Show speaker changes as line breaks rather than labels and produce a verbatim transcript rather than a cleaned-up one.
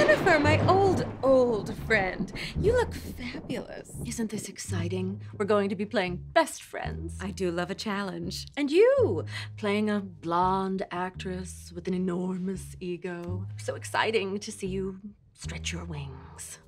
Jennifer, my old, old friend. You look fabulous.
Isn't this exciting? We're going to be playing best friends.
I do love a challenge.
And you, playing a blonde actress with an enormous ego. So exciting to see you stretch your wings.